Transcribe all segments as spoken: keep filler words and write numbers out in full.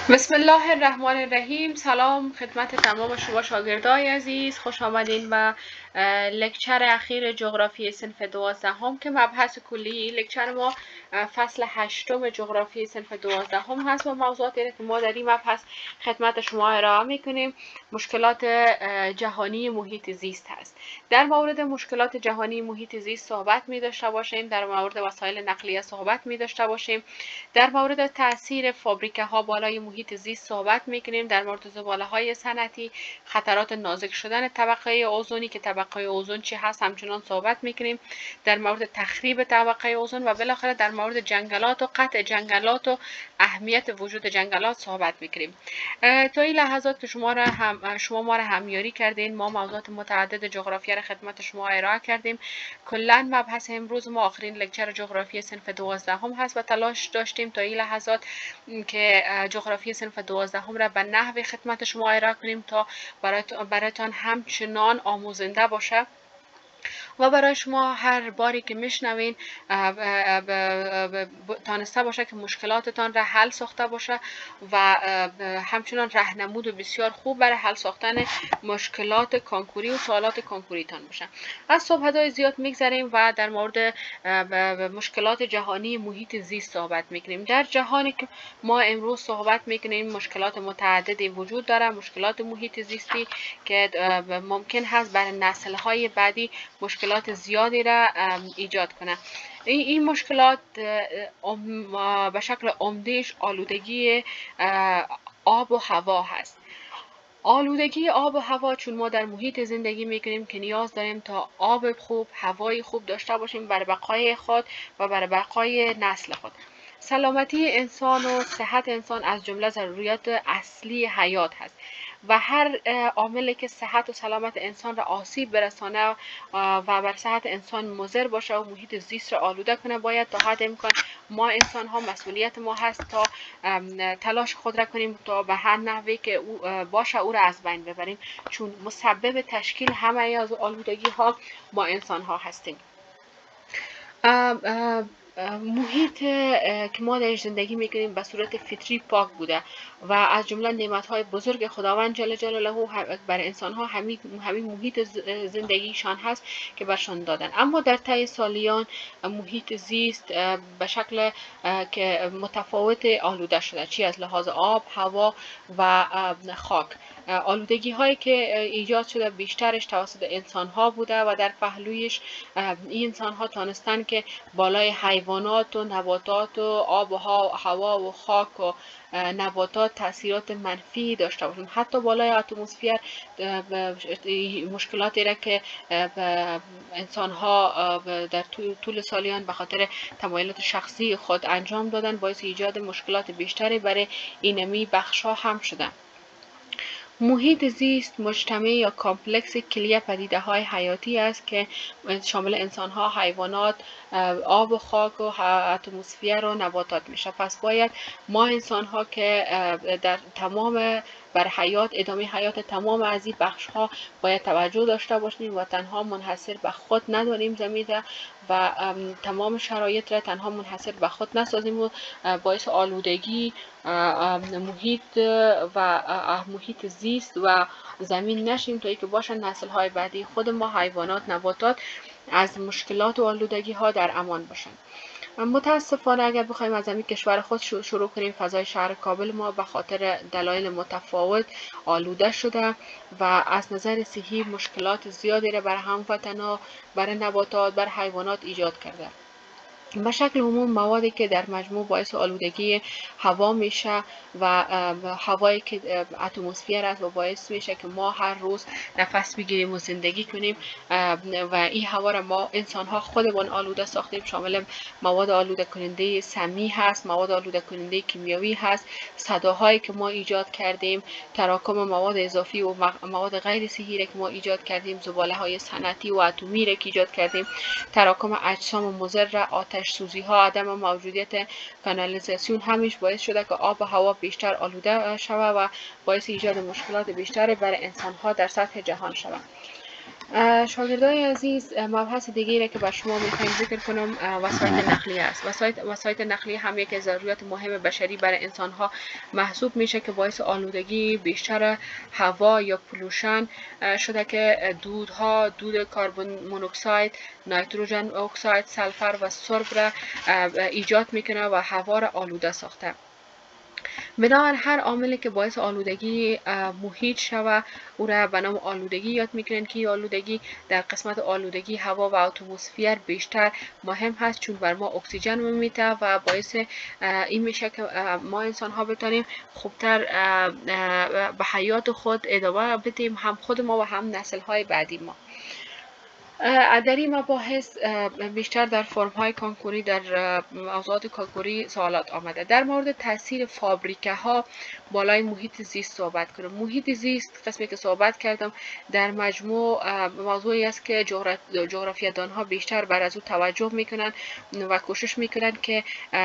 بسم الله الرحمن الرحیم. سلام خدمت تمام شما شاگردای عزیز، خوش آمدین به لکچر اخیر جغرافی صنف دوازدهم که مبحث کلی لکچر ما فصل هشتم جغرافی صنف دوازدهم هست و موضوعاتی که ما در این مبحث خدمت شما ارائه میکنیم مشکلات جهانی محیط زیست هست. در مورد مشکلات جهانی محیط زیست صحبت می داشته باشیم، در مورد وسایل نقلیه صحبت می داشته باشیم، در مورد تاثیر فابریکه ها بالای محیط زیست صحبت میکنیم، در مورد زباله های صنعتی، خطرات نازک شدن طبقه اوزونی که طبقه اوزون چی هست همچنان صحبت میکنیم، در مورد تخریب طبقه اوزون و بالاخره در مورد جنگلات و قطع جنگلات و اهمیت وجود جنگلات صحبت میکنیم. تا این لحظات که شما را هم شما ما را همیاری کردین، ما موضوعات متعدد جغرافیا را خدمت شما ارائه کردیم. کلا مبحث امروز ما آخرین لکچر جغرافی صنف دوازدهم هست و تلاش داشتیم تا این لحظات که جغرافی صنف دوازدهم را به نحوی خدمت شما ارائه کنیم تا برایتان همچنان آموزنده باشه و برای شما هر باری که میشنوین تانسته باشه که مشکلاتتان را حل ساخته باشه و همچنان راهنمود و بسیار خوب برای حل ساختن مشکلات کانکوری و سوالات کانکوریتان باشه. از صحبت‌های زیاد میگذریم و در مورد مشکلات جهانی محیط زیست صحبت میکنیم. در جهانی که ما امروز صحبت میکنیم مشکلات متعددی وجود داره، مشکلات محیط زیستی که ممکن هست برای نسل‌های بعدی مشکلات زیادی را ایجاد کنه. این مشکلات به شکل عمده‌اش آلودگی آب و هوا هست. آلودگی آب و هوا، چون ما در محیط زندگی میکنیم که نیاز داریم تا آب خوب، هوای خوب داشته باشیم برای بقای خود و برای بقای نسل خود. سلامتی انسان و صحت انسان از جمله ضروریات اصلی حیات هست و هر عاملی که صحت و سلامت انسان را آسیب برسانه و بر صحت انسان مضر باشه و محیط زیست را آلوده کنه باید تا حد امکان ما انسان ها مسئولیت ما هست تا تلاش خود را کنیم تا به هر نحوی که او باشه او را از بین ببریم، چون مسبب تشکیل همه از آلودگی ها ما انسان ها هستیم. ام ام محیط که ما درش زندگی میکنیم به صورت فطری پاک بوده و از جمله نعمت‌های بزرگ خداوند جل جلاله بر انسان‌ها همین همین محیط زندگیشان هست که برشان دادن. اما در طی سالیان محیط زیست به شکل که متفاوت آلوده شده، چی از لحاظ آب، هوا و خاک. آلودگی هایی که ایجاد شده بیشترش توسط انسان ها بوده و در پهلویش این انسان ها تانستن که بالای حیوانات و نباتات و آب و هوا و خاک و نباتات تاثیرات منفی داشته باشند. حتی بالای اتمسفر مشکلاتی را که انسان ها در طول سالیان به خاطر تمایلات شخصی خود انجام دادن باعث ایجاد مشکلات بیشتری برای اینمی بخش ها هم شده. محیط زیست مجتمع یا کامپلکس کلیه پدیده های حیاتی است که شامل انسان ها، حیوانات، آب و خاک و اتمسفر و نباتات میشه. پس باید ما انسان ها که در تمام بر حیات ادامه حیات تمام از این بخش ها باید توجه داشته باشیم و تنها منحصر به خود نداریم زمینه و تمام شرایط را تنها منحصر به خود نسازیم و باعث آلودگی محیط و محیط زیست و زمین نشیم تا اینکه باشن نسل های بعدی خود ما، حیوانات، نباتات از مشکلات و آلودگی ها در امان باشن. متاسفانه اگر بخوایم از همین کشور خود شروع کنیم، فضای شهر کابل ما به خاطر دلایل متفاوت آلوده شده و از نظر صحی مشکلات زیادی را بر هموطنان، بر نباتات، بر حیوانات ایجاد کرده. به شکل عموم موادی که در مجموع باعث آلودگی هوا میشه و هوایی که اتمسفر است و باعث میشه که ما هر روز نفس بگیریم و زندگی کنیم و این هوا را ما انسان ها خودمون آلوده ساختیم. شامل مواد آلوده کننده سمی هست، مواد آلوده کننده کیمیایی هست، صداهایی که ما ایجاد کردیم، تراکم مواد اضافی و مواد غیر صحی را که ما ایجاد کردیم، زباله های صنعتی و اتمی را که ایجاد کردیم، تراکم اجسام مضر، آتش سوزی ها، عدم موجودیت کانالیزاسیون همیش باعث شده که آب و هوا بیشتر آلوده شود و باعث ایجاد مشکلات بیشتری برای انسان ها در سطح جهان شود. شاگردای عزیز، مبحث دیگری که بر شما میخوایم ذکر کنم وسایط نقلیه است. وسایط وسایط نقلیه هم یک از ضروریات مهم بشری برای انسان ها محسوب میشه که باعث آلودگی بیشتر هوا یا پولوشن شده که دودها، دود کربن مونوکساید، نیتروژن اکساید، سلفر و سرب را ایجاد میکنه و هوا را آلوده ساخته. بنابر هر عاملی که باعث آلودگی محیط شوه او را به نام آلودگی یاد میکنن که آلودگی در قسمت آلودگی هوا و اتمسفر بیشتر مهم هست، چون بر ما اکسیژن میده و باعث این میشه که ما انسان ها بتانیم خوبتر به حیات خود ادامه بدیم، هم خود ما و هم نسل های بعدی ما. در این مباحث بیشتر در فرم های کنکوری، در موضوعات کنکوری سوالات آمده. در مورد تاثیر فابریکه ها بالای محیط زیست صحبت کنم. محیط زیست قسمی که صحبت کردم در مجموع موضوعی است که جغرافیادان ها بیشتر بر از او توجه میکنن و کوشش میکنن که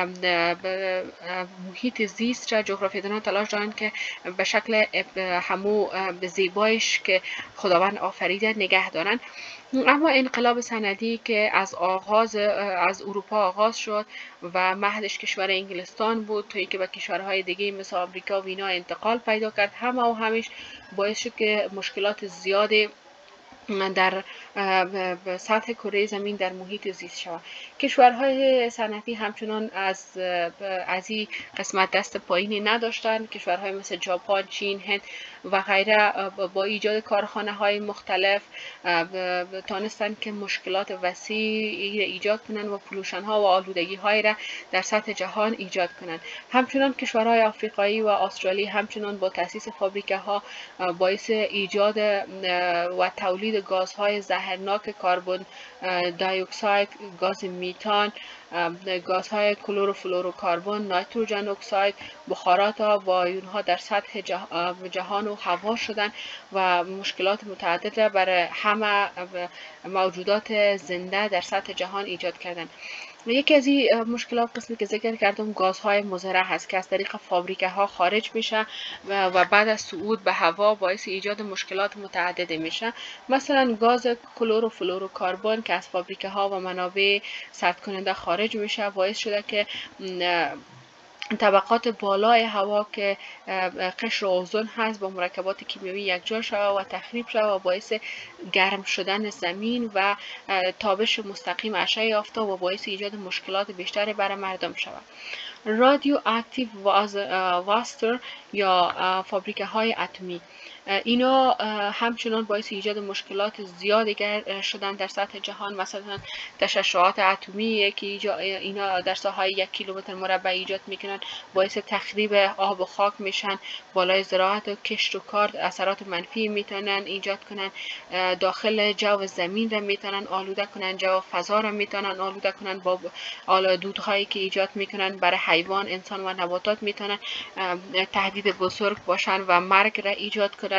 محیط زیست را جغرافیادان ها تلاش دارن که به شکل همو زیبایش که خداوند آفریده نگه دارن. اما انقلاب صنعتی که از آغاز از اروپا آغاز شد و مهدش کشور انگلستان بود تا اینکه به کشورهای دیگه مثل آمریکا و اینا انتقال پیدا کرد، همه و همیش باعث شد که مشکلات زیادی در سطح کره زمین در محیط زیست شود. کشورهای صنعتی همچنان از از این قسمت دست پایینی نداشتند. کشورهای مثل ژاپن، چین، هند و غیره با ایجاد کارخانه های مختلف تانستند که مشکلات وسیعی ایجاد کنند و پولوشن ها و آلودگی های را در سطح جهان ایجاد کنند. همچنان کشورهای آفریقایی و استرالی همچنان با تأسیس فابریکه ها باعث ایجاد و تولید گازهای زهرناک کربن دی اکساید، گاز میتان، گازهای کلروفلوروکربن، نیتروژن اکساید، بخارات و آیونها در سطح جهان و هوا شدن و مشکلات متعدد را برای همه موجودات زنده در سطح جهان ایجاد کردند. یکی از این مشکلات قسمی که ذکر کردم گازهای مضر هست که از طریق فابریکه ها خارج میشه و بعد از صعود به هوا باعث ایجاد مشکلات متعدده میشه. مثلا گاز کلروفلوروکربن که از فابریکه ها و منابع سرد کننده خارج میشه باعث شده که طبقات بالای هوا که قشر اوزون هست با مرکبات کیمیایی یکجا شود و تخریب شود و باعث گرم شدن زمین و تابش مستقیم اشعه آفتاب و باعث ایجاد مشکلات بیشتری برای مردم شود. رادیو اکتیو واستر یا فابریکه های اتمی، اینا همچنان باعث ایجاد مشکلات زیادی شدن در سطح جهان. مثلا تشعشعات اتمی که اینا در ساحه یک کیلومتر مربع ایجاد میکنن باعث تخریب آب و خاک میشن، بالای زراعت و کشت و کار اثرات منفی میتونن ایجاد کنن، داخل جو زمین را میتونن آلوده کنن، جو فضا را میتونن آلوده کنن، با دودهایی که ایجاد میکنن برای حیوان، انسان و نباتات میتونن تهدید بزرگ باشن و مرگ را ایجاد کنن.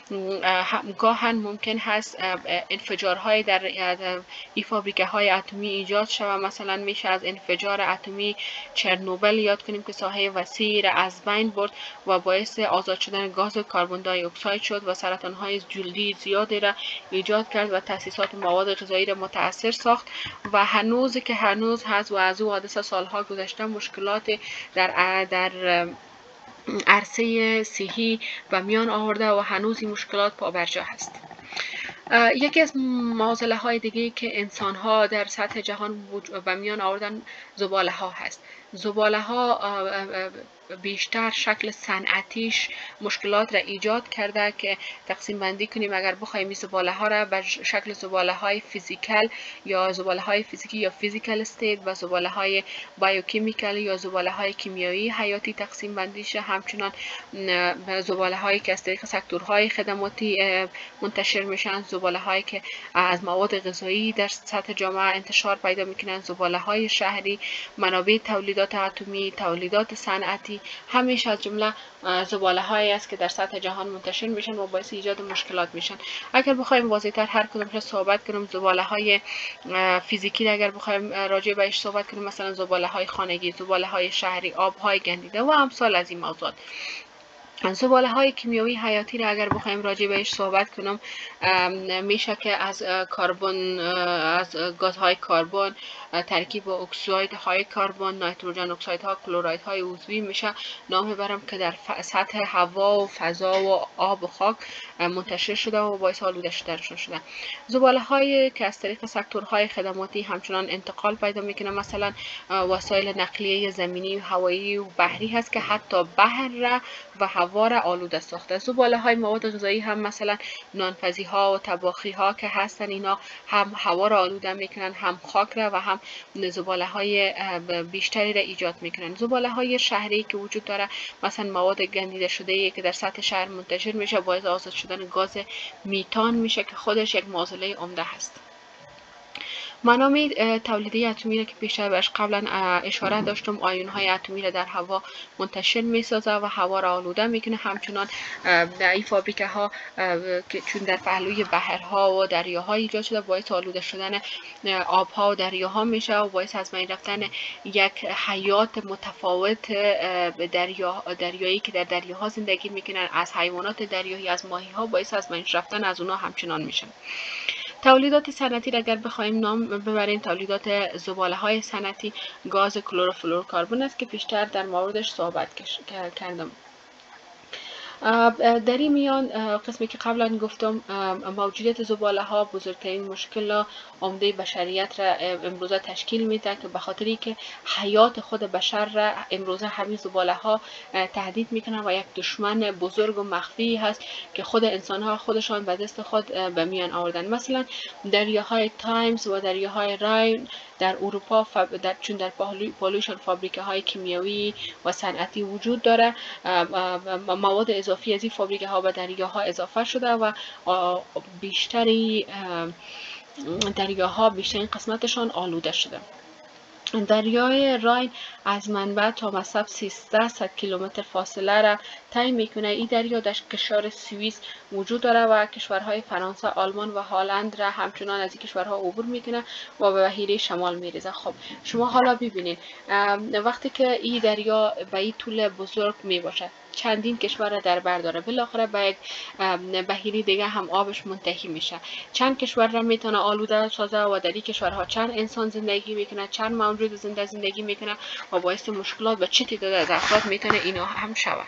گاهن ممکن هست انفجارهای در این فابریکه های اتمی ایجاد شود. مثلا میشه از انفجار اتمی چرنوبل یاد کنیم که ساحه وسیعی را از بین برد و باعث آزاد شدن گاز کربن دی اکساید شد و سرطان های جلدی زیادی را ایجاد کرد و تاسیسات مواد غذایی را متاثر ساخت و هنوز که هنوز هست و از او حادثه سالها گذشته مشکلات در در عرصه صحی و میان آورده و هنوز این مشکلات پابرجا هست. یکی از معضله های دیگه که انسان ها در سطح جهان و میان آوردن زباله ها هست. زباله ها بیشتر شکل صنعتیش مشکلات را ایجاد کرده که تقسیم بندی کنیم اگر بخوایم این زباله ها را به شکل زباله های فیزیکال یا زباله های فیزیکی یا فیزیکال استیت و زباله های بایوکیمیکال یا زباله های کیمیایی حیاتی تقسیم بندی شه. همچنان زباله هایی که از طریق سکتورهای خدماتی منتشر میشن، زباله هایی که از مواد غذایی در سطح جامعه انتشار پیدا میکنن، زباله های شهری، منابع تولیدات اتمی، تولیدات صنعتی، همیشه از جمله زباله هایی است که در سطح جهان منتشر میشن و باعث ایجاد مشکلات میشن. اگر بخوایم واضح‌تر هر کدومش صحبت کنیم، زباله های فیزیکی اگر بخوایم راجع بهش صحبت کنیم، مثلا زباله های خانگی، زباله های شهری، آب های گندیده و امثال از این موضوعات. زباله های کیمیایی حیاتی را اگر بخوایم راجع بهش صحبت کنم، میشه که از کربن، از گازهای کربن، ترکیب اکساید های کربن، نیتروژن اکساید ها، کلراید های عضوی میشه نام برم که در سطح هوا و فضا و آب و خاک منتشر شده و باعث آلوده شدن شده. زباله هایی که از طریق سکتورهای خدماتی همچنان انتقال پیدا میکنه، مثلا وسایل نقلیه زمینی و هوایی و بحری هست که حتی بحر را و هوا را آلوده ساخته. زباله های مواد غذایی هم مثلا نانپزی ها و طباخی ها که هستن، اینا هم هوا را آلوده میکنن، هم خاک را و هم زباله های بیشتری را ایجاد میکنن. زباله های شهری که وجود داره، مثلا مواد گندیده شده که در سطح شهر منتشر میشه، باعث آزاد شدن گاز میتان میشه که خودش یک معضله عمده هست. منابع تولیدی اتمی را که پیشتر بهش قبلا اشاره داشتم، آیون های اتمی را در هوا منتشر می سازه و هوا را آلوده میکنه. همچنان این فابریکه ها که چون در پهلوی بحرها و دریاها ایجاد شده، باعث آلوده شدن آبها و دریاها میشه و باعث از بین رفتن یک حیات متفاوت دریا دریایی که در دریاها زندگی میکنن، از حیوانات دریایی، از ماهی ها، باعث از بین رفتن از اونها همچنان میشه. تولیدات صنعتی را اگر بخوایم نام ببریم، تولیدات زباله های صنعتی گاز کلروفلورکاربن است که پیشتر در موردش صحبت کردم. در این میان قسمی که قبلا گفتم، موجودیت زباله ها بزرگترین مشکل عمده بشریت را امروزه تشکیل میده که به خاطری که حیات خود بشر را امروزه همین زباله ها تهدید میکنن و یک دشمن بزرگ و مخفی هست که خود انسان ها خودشان به دست خود به میان آوردن. مثلا دریاهای تایمز و دریاهای راین در اروپا در چون در پولوشن فابریکه های کیمیایی و صنعتی وجود داره، مواد اضافی از این فابریکه ها به دریاها اضافه شده و بیشتری دریاها بیشترین قسمتشان آلوده شده. دریای راین از منبع تا مصب سیصد کیلومتر فاصله را طی میکنه. این دریا در کشور سوئیس وجود داره و کشورهای فرانسه، آلمان و هلند را همچنان از این کشورها عبور میکنه و به بحیره شمال میریزه. خب شما حالا ببینید وقتی که این دریا به این طول بزرگ میباشه، چندین کشور را در بر داره، بالاخره به یک بحیره دیگه هم آبش منتهی میشه. چند کشور را میتونه آلوده سازه و در این کشورها چند انسان زندگی میکنه، چند موجود زنده زندگی میکنه و باعث مشکلات به چه تعداد از افراد میتونه اینا هم شود.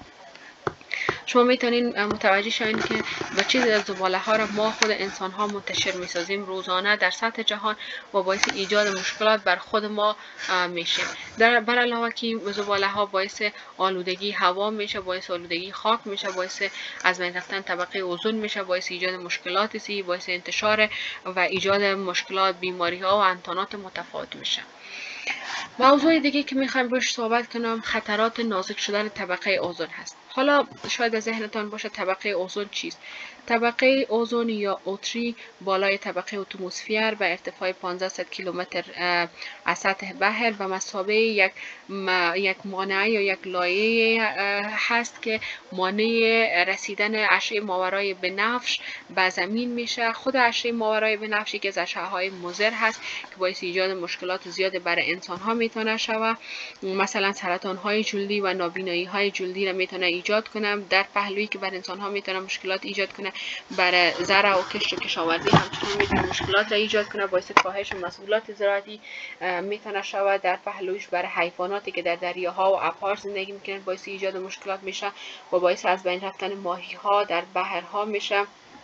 شما میتونین متوجه شوین که با چیز از زباله ها را ما خود انسان ها منتشر میسازیم روزانه در سطح جهان و باعث ایجاد مشکلات بر خود ما میشه. در بر علاوه که زباله ها باعث آلودگی هوا میشه، باعث آلودگی خاک میشه، باعث از بین رفتن طبقه اوزون میشه، باعث ایجاد مشکلات سی، باعث انتشار و ایجاد مشکلات، بیماری ها و انتانات متفاوت میشه. موضوع دیگه که میخوایم روش صحبت کنم خطرات نازک شدن طبقه اوزون هست. حالا شاید از ذهنتان باشه طبقه اوزون چیست؟ طبقه اوزون یا اوتری بالای طبقه اتمسفر به ارتفاع پانصد کیلومتر از سطح بحر به مثابه یک یک مانع یا یک لایه هست که مانع رسیدن اشعه ماورای بنفش به زمین میشه. خود اشعه ماورای بنفش که از اشعه های مضر هست که باعث ایجاد مشکلات زیاد برای انسان ها میتونه شود. مثلا سرطان های جلدی و نابینایی های جلدی را میتونه ایجاد کنه در پهلویی که بر انسان ها میتونه مشکلات ایجاد کنه. برای زرع و کشت و کشاورزی همچنین میتونه مشکلات را ایجاد کنه، باعث کاهش محصولات زراعتی میتونه شود. در پهلویش برای حیواناتی که در دریاها و ابرها زندگی میکنن باعث ایجاد مشکلات میشه و باعث از بین رفتن ماهی ها در بحرها میشه.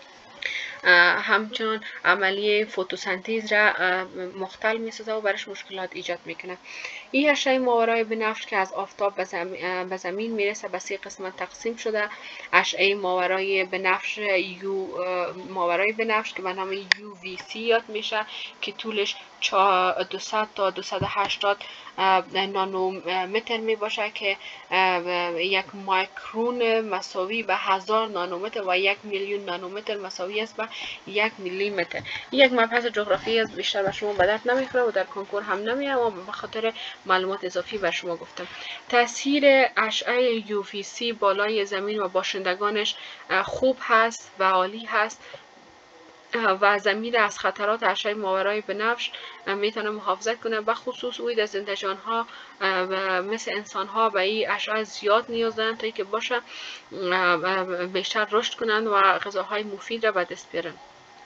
همچنان عملیه فتوسنتز را مختل میسازه و برش مشکلات ایجاد میکنه. این اشعه ماورای بنفش که از آفتاب به زمین, به زمین میرسه به سه قسمت تقسیم شده. اشعه ماورای بنفش یو ماورای بنفش که به نام یو وی سی یاد میشه که طولش دویست تا دویست و هشتاد نانومتر می باشه که یک مایکرون مساوی به هزار نانومتر و یک میلیون نانومتر مساوی است به یک میلی متر. یک مبحث جغرافی است، بیشتر به شما به درد نمیخوره و در کنکور هم نمیاد و به خاطر معلومات اضافی بر شما گفتم. تاثیر اشعه یو وی سی بالای زمین و باشندگانش خوب هست و عالی هست. و زمین از خطرات اشعه ماورای بنفش میتونه محافظت کنه. به خصوص اوی در زنده جان ها مثل انسان ها به این اشعه زیاد نیاز دارن تا که باشه بیشتر رشد کنند و غذاهای مفید را به دست بیارن.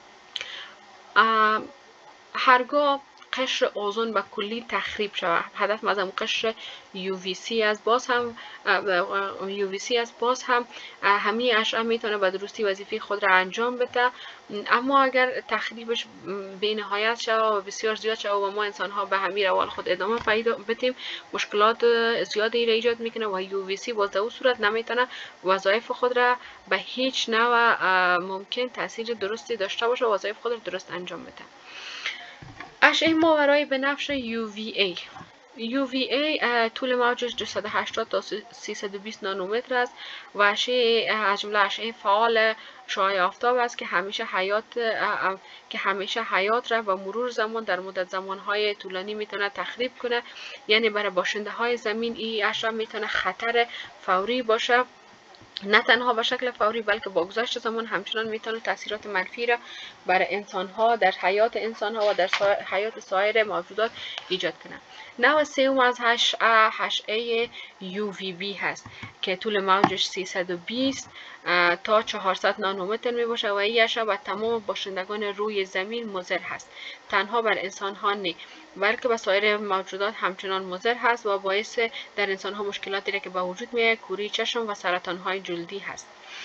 هرگاه قشر اوزون به کلی تخریب شود، هدف از هم قشر یو وی سی است، باز هم یو وی سی است باز هم همین اشعه میتونه به درستی وظیفه خود را انجام بده. اما اگر تخریبش بی نهایت شود و بسیار زیاد شود و ما انسان ها به همین روال خود ادامه پیدا بدیم، مشکلات زیادی را ایجاد میکنه و یو وی سی باز در اون صورت نمیتونه وظایف خود را به هیچ نوع ممکن تاثیر درستی داشته باشه و وظایف خود را درست انجام بده. اشعه ماورای بنفش یو وی ای یو وی ای طول موجش دویست و هشتاد تا سیصد و بیست نانومتر است و اشعه از جمله اشعه فعال شعاع آفتاب است که همیشه حیات که همیشه حیات را با مرور زمان در مدت زمانهای طولانی میتونه تخریب کنه. یعنی برای باشنده های زمین این اشعه میتونه خطر فوری باشه، نه تنها به شکل فوری بلکه با گذشت زمان همچنان میتونه تاثیرات منفی را برای انسان ها در حیات انسان ها و در حیات سایر موجودات ایجاد کنه. نوع سوم از اشعه یو وی بی هست که طول موجش سیصد و بیست تا چهارصد نانومتر می باشه و این اشعه به تمام باشندگان روی زمین مضر هست. تنها بر انسان ها نه بلکه به سایر موجودات همچنان مضر هست و باعث در انسان ها مشکلاتی را که به وجود میاد کوری چشم و سرطان های جلدی هست.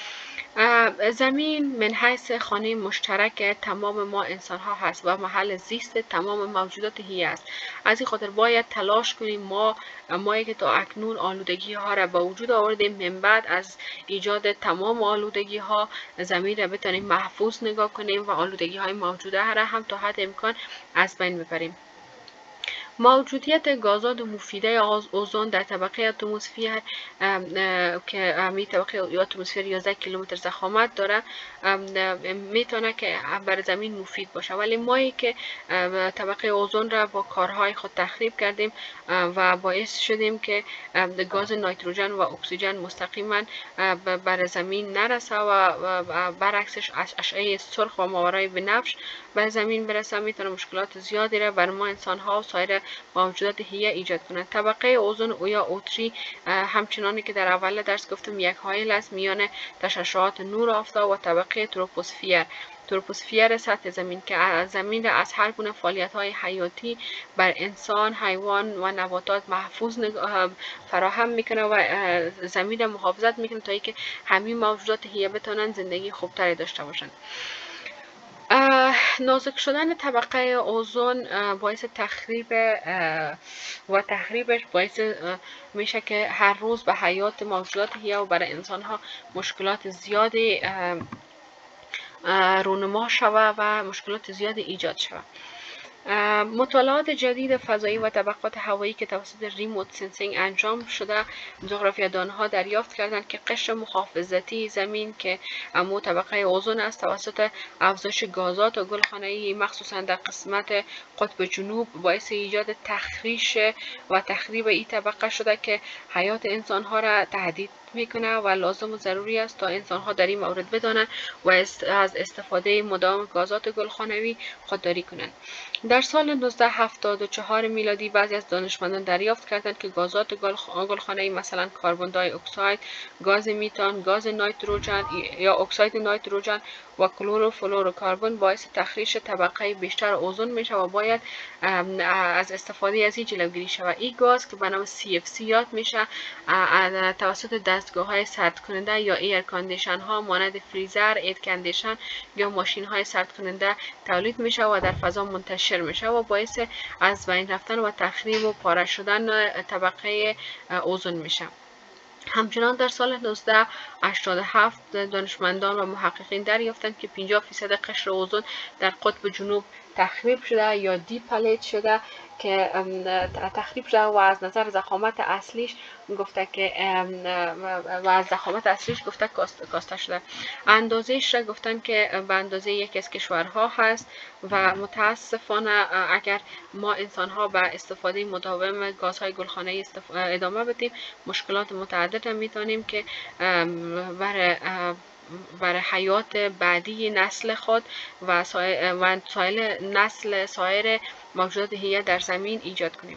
زمین من حیث خانه مشترک تمام ما انسان ها هست و محل زیست تمام موجودات هی است. از این خاطر باید تلاش کنیم ما مایی که تا اکنون آلودگی ها را به وجود آوردیم من بعد از ایجاد تمام آلودگی ها زمین را بتونیم محفوظ نگاه کنیم و آلودگی های موجوده را هم تا حد امکان از بین ببریم. موجودیت گازات مفیده اوزون در طبقه اتمسفر که می طبقه اتمسفر یازده کیلومتر ضخامت داره میتونه که بر زمین مفید باشه، ولی مایی که طبقه اوزون را با کارهای خود تخریب کردیم و باعث شدیم که گاز نیتروژن و اکسیژن مستقیما بر زمین نرسه و برعکسش اشعه سرخ و ماورای بنفش بر زمین برسه، میتونه مشکلات زیادی را بر ما انسان ها و سایر موجودات هیه ایجاد کنند. طبقه اوزون یا اوتری همچنانی که در اول درس گفتم یک حائل است میان تشعشعات نور آفتاب و طبقه تروپوسفیر تروپوسفیر سطح زمین که زمین را از هر گونه فعالیت های حیاتی بر انسان، حیوان و نباتات محفوظ فراهم میکنه و زمین را محافظت میکنه تا اینکه همین موجودات هیه بتونن زندگی خوبتری داشته باشند. نازک شدن طبقه اوزون باعث تخریب و تخریبش باعث میشه که هر روز به حیات موجودات هیه و برای انسان ها مشکلات زیادی رونما شود و مشکلات زیادی ایجاد شود. مطالعات جدید فضایی و طبقات هوایی که توسط ریموت سنسینگ انجام شده، جغرافیادانها دریافت کردند که قشر محافظتی زمین که امو طبقه اوزون است توسط افزایش گازات و گلخانه‌ای مخصوصا در قسمت قطب جنوب باعث ایجاد تخریش و تخریب این طبقه شده که حیات انسانها را تهدید میکنه و لازم و ضروری است تا انسان ها در این مورد بدانند و از استفاده مدام گازات گلخانوی خودداری کنند. در سال نوزده هفتاد و چهار میلادی بعضی از دانشمندان دریافت کردند که گازات گلخانه‌ای مثلا کربن دی اکساید، گاز میتان، گاز نیتروژن یا اکساید نیتروژن و کلروفلوروکربن باعث تخریش طبقه بیشتر اوزون میشه و باید از استفاده از این جلوگیری شود. این گاز که به نام سی اف سی یاد میشه توسط دستگاه های سرد کننده یا ایر کاندیشن ها مانند فریزر، ایر کاندیشن یا ماشین های سرد کننده تولید میشه و در فضا منتشر میشه و باعث از بین رفتن و تخریب و پاره شدن طبقه اوزون میشه. همچنان در سال نوزده هشتاد و هفت دانشمندان و محققین دریافتند که پنجاه فیصد قشر اوزون در قطب جنوب تخریب شده یا دیپلیت شده که تخریب شده و از نظر ضخامت اصلیش گفته که و از ضخامت اصلیش گفته کاسته شده. اندازهش را گفتن که به اندازه یکی از کشورها هست و متاسفانه اگر ما انسان ها به استفاده مداوم گازهای گلخانه‌ای ادامه بدیم مشکلات متعدد را میتونیم که برای برای حیات بعدی نسل خود و سایر نسل سایر موجودات حیه در زمین ایجاد کنیم.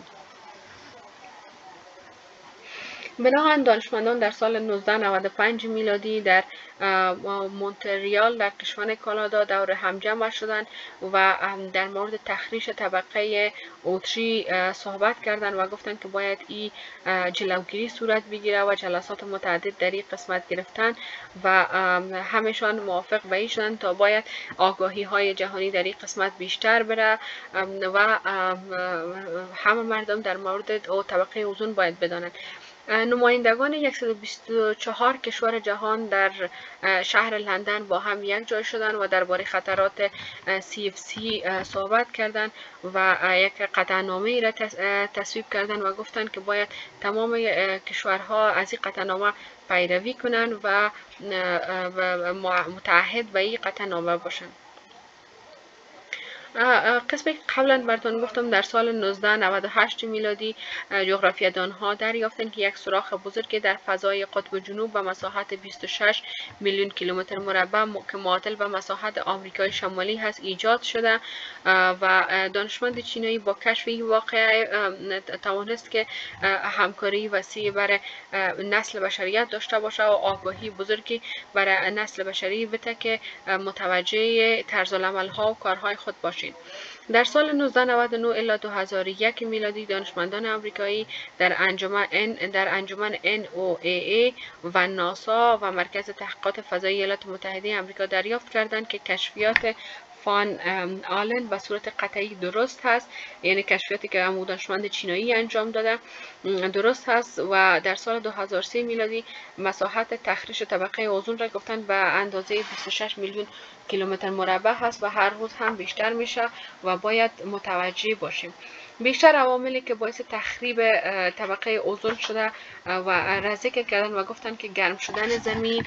بناهن دانشمندان در سال نوزده نود و پنج میلادی در مونتریال در کشور کانادا دور هم جمع شدند و در مورد تخریش طبقه اتری صحبت کردند و گفتند که باید این جلوگیری صورت بگیره و جلسات متعدد در این قسمت گرفتن و همشان موافق به این شدند تا باید آگاهی های جهانی در این قسمت بیشتر بره و همه مردم در مورد طبقه اوزون باید بدانند. نمایندگان صد و بیست و چهار کشور جهان در شهر لندن با هم یک جای شدند و درباره خطرات سی اف سی صحبت کردند و یک قطعنامه را تصویب کردند و گفتند که باید تمام کشورها از این قطعنامه پیروی کنند و متعهد به این قطعنامه باشند. قسمی که قبلا براتون گفتم در سال نوزده نود و هشت میلادی جغرافیادان ها دریافتند که یک سوراخ بزرگی در فضای قطب جنوب به مساحت بیست و شش میلیون کیلومتر مربع که معادل به مساحت آمریکای شمالی هست ایجاد شده و دانشمند چینایی با کشف این واقعه توانست که همکاری وسیع برای نسل بشریت داشته باشه و آگاهی بزرگی برای نسل بشری بده که متوجه طرز العمل ها و کارهای خود باشید. در سال نوزده نود و نه الی دو هزار و یک میلادی دانشمندان آمریکایی در انجمن در انجمن ان او ای ای و ناسا و مرکز تحقیقات فضایی ایالات متحده آمریکا دریافت کردند که کشفیات فان آلن به صورت قطعی درست هست، یعنی کشفیاتی که هم دانشمند چینایی انجام داده درست هست و در سال دو هزار و سه میلادی مساحت تخریش طبقه اوزون را گفتند به اندازه بیست و شش میلیون کیلومتر مربع هست و هر روز هم بیشتر میشه و باید متوجه باشیم. بیشتر عواملی که باعث تخریب طبقه اوزون شده و ذکر کردن و گفتن که گرم شدن زمین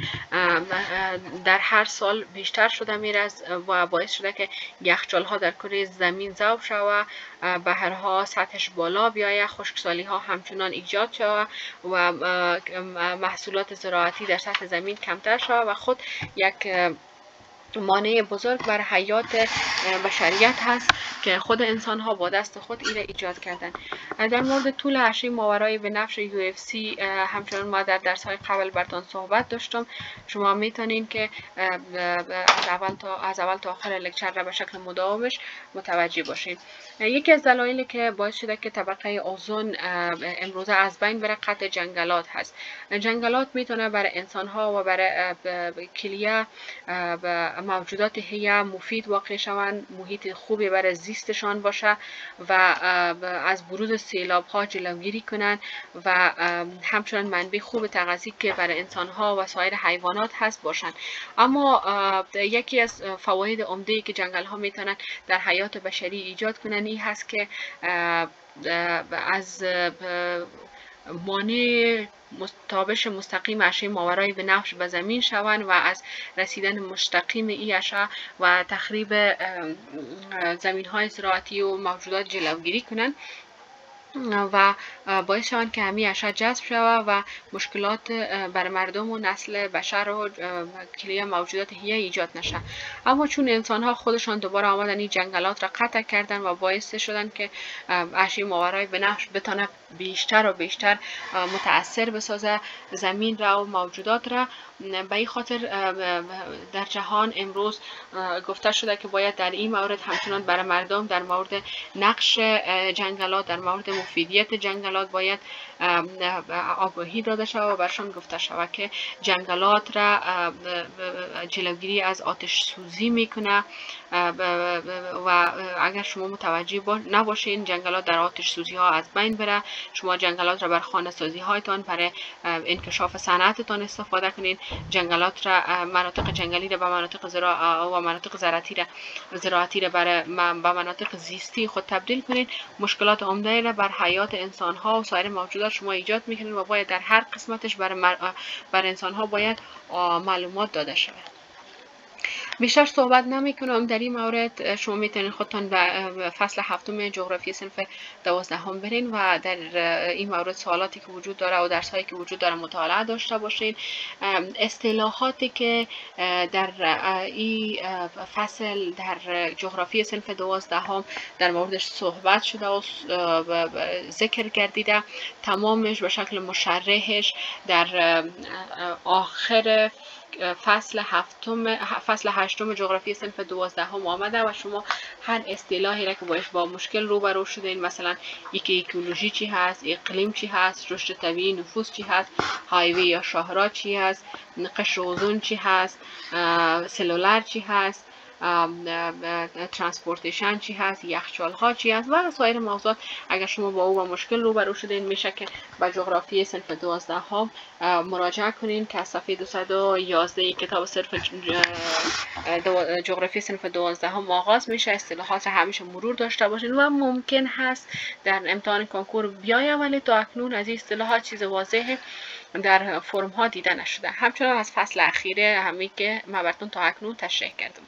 در هر سال بیشتر شده میره و باعث شده که یخچال ها در کره زمین ذوب شود، بحرها سطحش بالا بیاید، خشکسالی ها همچنان ایجاد شود و محصولات زراعتی در سطح زمین کمتر شود و خود یک مانع بزرگ بر حیات بشریت هست که خود انسان ها با دست خود ایره ایجاد کردن. در مورد طول اشعه ماورای بنفش یو اف سی همچنان ما در درس های قبل براتون صحبت داشتم. شما میتونین که از اول تا از اول تا آخر لکچر را به شکل مداومش متوجه باشین. یکی از دلایلی که باعث شده که طبقه اوزون امروزه از بین بره قطع جنگلات هست. جنگلات میتونه برای انسان ها و برای کلیه موجودات حیه مفید واقع شوند، محیط خوبی برای زیستشان باشه و از بروز سیلاب ها جلوگیری کنند و همچنان منبع خوب تغذیه که برای انسان ها و سایر حیوانات هست باشند. اما یکی از فواید عمده که جنگل ها میتونن در حیات بشری ایجاد کنند این هست که از مانع تابش مستقیم اشعه ماورای بنفش به زمین شوند و از رسیدن مستقیم این اشعه و تخریب زمین های زراعتی و موجودات جلوگیری کنند و باعث شوند که همین اشعه جذب شود و مشکلات بر مردم و نسل بشر و کلیه موجودات حیه ایجاد نشه. اما چون انسان ها خودشان دوباره آمدن این جنگلات را قطع کردن و باعث شدن که اشعه ماورای بنفش بتونه بیشتر و بیشتر متاثر بسازه زمین را و موجودات را، به این خاطر در جهان امروز گفته شده که باید در این مورد همچنان برای مردم در مورد نقش جنگلات، در مورد مفیدیت جنگلات باید آگاهی داده شود و برشان گفته شود که جنگلات را جلوگیری از آتش سوزی میکنه و اگر شما متوجه نباشین جنگلات در آتش سوزی ها از بین بره. شما جنگلات را بر خانه سازی هایتان برای انکشاف صنعتتان استفاده کنین. جنگلات را مناطق جنگلی را به مناطق زراعتی و مناطق زراعتی را زراعتی را برای به مناطق زیستی خود تبدیل کنین. مشکلات عمده را بر حیات انسان ها و سایر موجودات شما ایجاد میکنین و باید در هر قسمتش بر, مر... بر انسان ها باید معلومات داده شود. بیشتر صحبت نمی کنم در این مورد. شما میتونید خودتان به فصل هفتم جغرافی صنف دوازدهم برین و در این مورد سوالاتی که وجود داره و درس هایی که وجود داره مطالعه داشته باشین. اصطلاحاتی که در این فصل در جغرافی صنف دوازدهم در موردش صحبت شده و ذکر گردیده، تمامش به شکل مشرحش در آخر فصل هفتم فصل هشتم جغرافی صنف دوازدهم آمده و شما هر اصطلاحی را که باش با مشکل روبرو شدین، مثلا یکی اکولوژی چی هست، اقلیم چی هست، رشد طبیعی نفوس چی هست، هایوی یا شاهراه چی هست، قشر اوزون چی هست، سلولر چی هست، ترانسپورتیشن چی هست، یخچال ها چی هست و سایر موضوعات. اگر شما با او با مشکل روبرو شدین میشه که به جغرافی صنف دوازدهم مراجعه کنین که از صفحه دویست و یازده کتاب صرف جغرافی صنف دوازدهم آغاز میشه. اصطلاحات همیشه مرور داشته باشین و ممکن هست در امتحان کنکور بیایه، ولی تا اکنون از این اصطلاحات چیز واضحه در فرم ها دیده نشده. همچنان از فصل اخیره همی که من براتون تا اکنون تشریح کردم.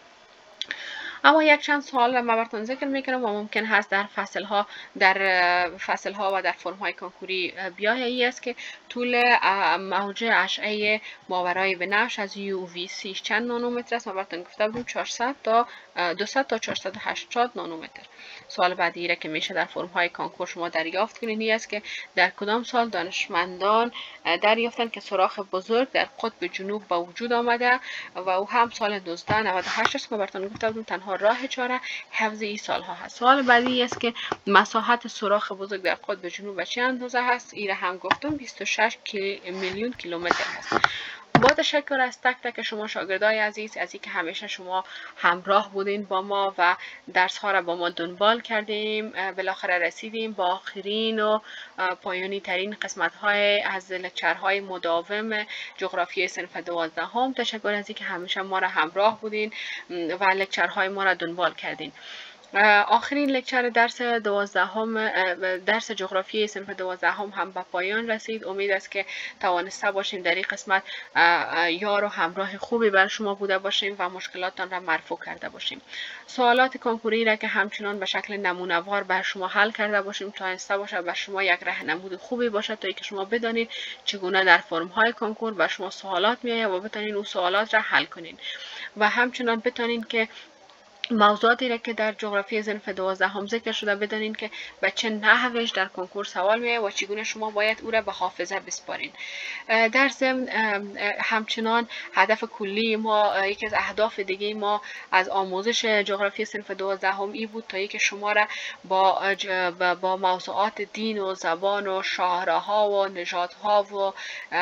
اما یک چند سوال من براتون ذکر میکنم و ممکن هست در فصل ها در فصل ها و در فرم های کنکوری بیایه. ای است که طول موج اشعه ماورای بنفش از یو وی سی چند نانومتر است؟ من براتون گفته بودم چهارصد تا دویست تا چهارصد و هشتاد نانومتر. سوال بعدی را که میشه در فرم های کنکور شما دریافت کنید این است که در کدام سال دانشمندان دریافتن که سوراخ بزرگ در قطب جنوب با وجود آمده و او هم سال هزار و نهصد و نود و هشت است که براتون گفته بودم تنها راه چاره حفظ این سالها هست. سوال بعدی است که مساحت سوراخ بزرگ در قطب جنوب به چه اندازه هست؟ این را هم گفتم بیست و شش میلیون کیلومتر هست. با تشکر از تک تک شما شاگردای عزیز از اینکه همیشه شما همراه بودین با ما و درس ها را با ما دنبال کردیم. بالاخره رسیدیم با آخرین و پایانی ترین قسمت های از لکچر های مداوم جغرافی صنف دوازدهم. تشکر از اینکه همیشه ما را همراه بودین و لکچر های ما را دنبال کردین. آخرین لکچر درس دوازدهم درس جغرافی صنف دوازدهم هم به پایان رسید. امید است که توانسته باشیم در این قسمت یار و همراه خوبی بر شما بوده باشیم و مشکلاتتان را مرفوع کرده باشیم. سوالات کنکوری را که همچنان به شکل نمونه‌وار بر شما حل کرده باشیم توانسته باشه بر شما یک راهنمود خوبی باشه تا اینکه شما بدانید چگونه در فرم های کنکور بر شما سوالات میآید و بتونید اون سوالات را حل کنین و همچنان بتونید که موضوعاتی را که در جغرافی صنف دوازدهم ذکر شده بدانید که به چه نحوش در کنکور سوال میآید و چگونه شما باید او را به حافظه بسپارین. در ضمن همچنان هدف کلی ما، یکی از اهداف دیگه ما از آموزش جغرافی صنف دوازدهم ای بود تا اینکه شما را با با موضوعات دین و زبان و شاهراها و نژادها و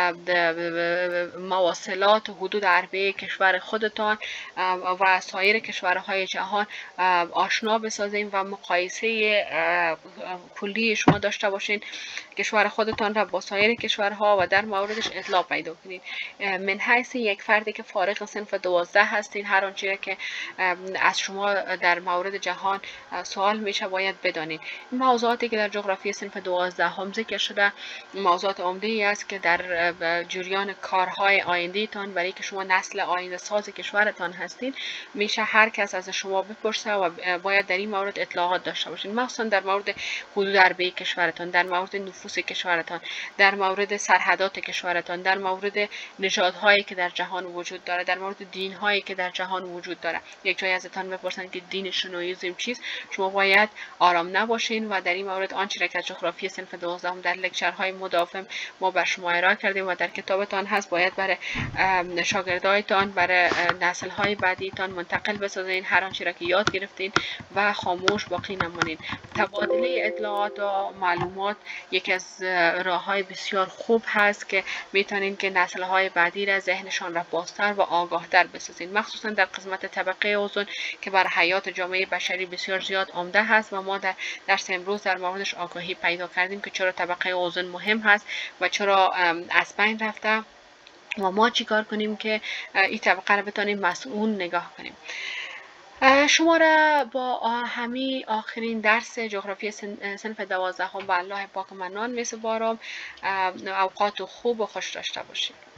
مواصلات و حدود عربه کشور خودتان و سایر کشورهای جهان آشنا بسازیم و مقایسه کلی شما داشته باشین کشور خودتان را با سایر کشورها و در موردش اطلاع پیدا کنید. من حیث یک فردی که فارغ صنف دوازده هستین هر آنچه که از شما در مورد جهان سوال میشه باید بدانید. این موضوعاتی که در جغرافی صنف دوازده هم ذکر شده موضوعات عمده ای است که در جریان کارهای آینده تان برای که شما نسل آینده ساز کشورتان هستین میشه هر کس از شما بپرسه و باید در این مورد اطلاعات داشته باشین، مخصوصا در مورد حدود عربه کشورتان، در مورد نفوس کشورتان، در مورد سرحدات کشورتان، در مورد نژادهایی که در جهان وجود داره، در مورد دینهایی که در جهان وجود داره. یک جای ازتان بپرسن که دین شنوئیسم چیست، شما باید آرام نباشین و در این مورد آنچه را که جغرافی صنف دوازده در لکچرهای مداوم ما بر شما ارائه کردیم و در کتابتان هست باید برای شاگردایتان، برای نسل‌های بعدیتان منتقل بسازین هر آنچه را که یاد گرفتین و خاموش باقی نمانین. تبادله اطلاعات و معلومات یکی از راه‌های بسیار خوب هست که میتونین که نسل‌های بعدی را ذهنشان را بازتر و آگاهتر بسازین، مخصوصا در قسمت طبقه اوزون که بر حیات جامعه بشری بسیار زیاد عمده هست و ما در درس امروز در موردش آگاهی پیدا کردیم که چرا طبقه اوزون مهم هست و چرا از بین رفته و ما چیکار کنیم که این طبقه را بتونیم مسئول نگاه کنیم. شما را با همین آخرین درس جغرافی صنف دوازده هم به الله پاک منان می سپارم. اوقات خوب و خوش داشته باشید.